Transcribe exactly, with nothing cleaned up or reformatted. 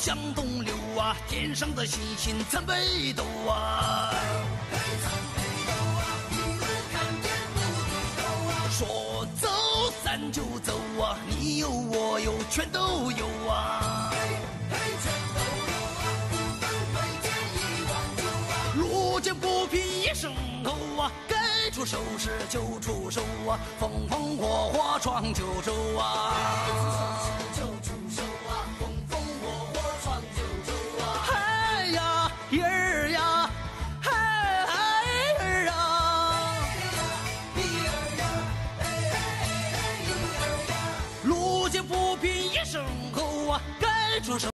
向东流啊，天上的星星参北斗啊。说走咱就走啊，你有我有全都有啊。路见不平一声吼啊，该出手时就出手啊，风风火火闯九州啊。